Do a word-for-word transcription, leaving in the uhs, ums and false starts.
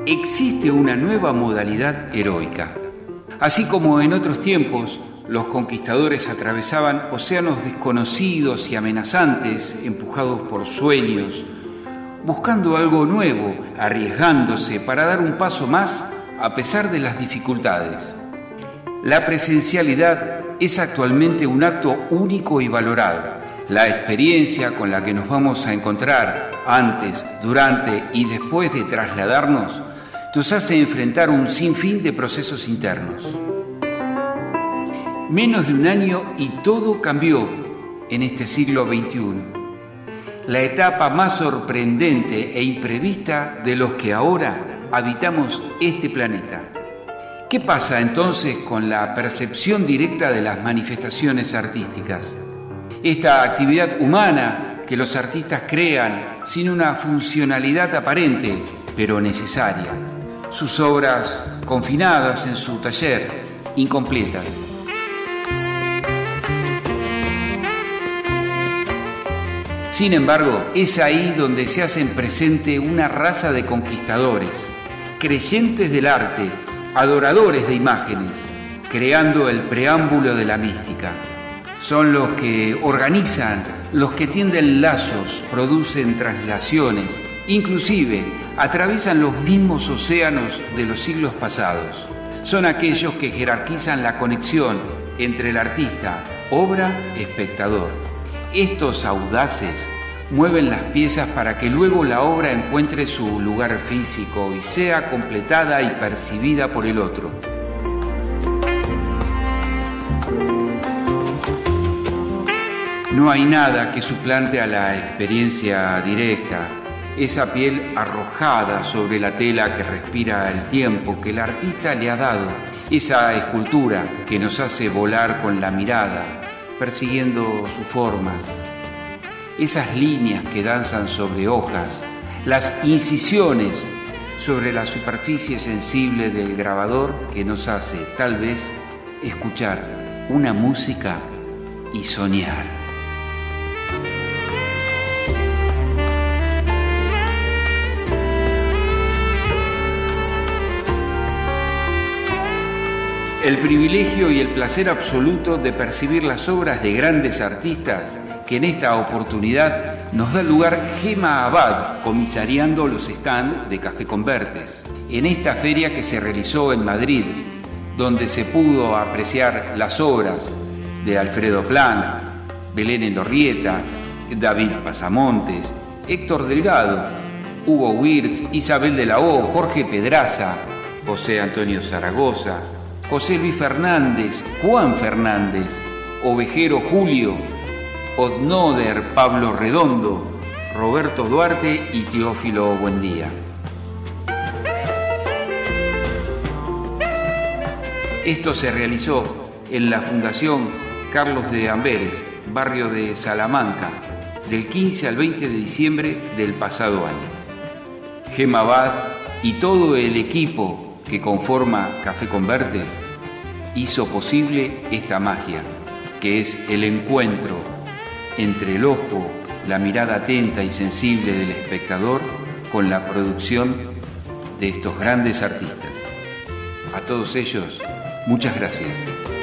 existe una nueva modalidad heroica. Así como en otros tiempos los conquistadores atravesaban océanos desconocidos y amenazantes, empujados por sueños, buscando algo nuevo, arriesgándose para dar un paso más a pesar de las dificultades. La presencialidad es actualmente un acto único y valorado. La experiencia con la que nos vamos a encontrar antes, durante y después de trasladarnos nos hace enfrentar un sinfín de procesos internos. Menos de un año y todo cambió en este siglo veintiuno. La etapa más sorprendente e imprevista de los que ahora habitamos este planeta. ¿Qué pasa entonces con la percepción directa de las manifestaciones artísticas? Esta actividad humana que los artistas crean sin una funcionalidad aparente, pero necesaria. Sus obras confinadas en su taller, incompletas. Sin embargo, es ahí donde se hacen presente una raza de conquistadores, creyentes del arte, adoradores de imágenes, creando el preámbulo de la mística. Son los que organizan, los que tienden lazos, producen traslaciones, inclusive atraviesan los mismos océanos de los siglos pasados. Son aquellos que jerarquizan la conexión entre el artista, obra, espectador. Estos audaces mueven las piezas para que luego la obra encuentre su lugar físico y sea completada y percibida por el otro. No hay nada que suplante a la experiencia directa, esa piel arrojada sobre la tela que respira el tiempo que el artista le ha dado, esa escultura que nos hace volar con la mirada, persiguiendo sus formas, esas líneas que danzan sobre hojas, las incisiones sobre la superficie sensible del grabador que nos hace, tal vez, escuchar una música y soñar. El privilegio y el placer absoluto de percibir las obras de grandes artistas que en esta oportunidad nos da lugar Gema Abad, comisariando los stands de Café Convertes, en esta feria que se realizó en Madrid, donde se pudo apreciar las obras de Alfredo Planck, Belén Elorrieta, David Pasamontes, Héctor Delgado, Hugo Wirtz, Isabel de la O, Jorge Pedraza, José Antonio Zaragoza, José Luis Fernández, Juan Fernández, Ovejero Julio, Odnoder Pablo Redondo, Roberto Duarte y Teófilo Buendía. Esto se realizó en la Fundación Carlos de Amberes, barrio de Salamanca, del quince al veinte de diciembre del pasado año. Gema Abad y todo el equipo que conforma Café Convertes hizo posible esta magia, que es el encuentro entre el ojo, la mirada atenta y sensible del espectador con la producción de estos grandes artistas. A todos ellos, muchas gracias.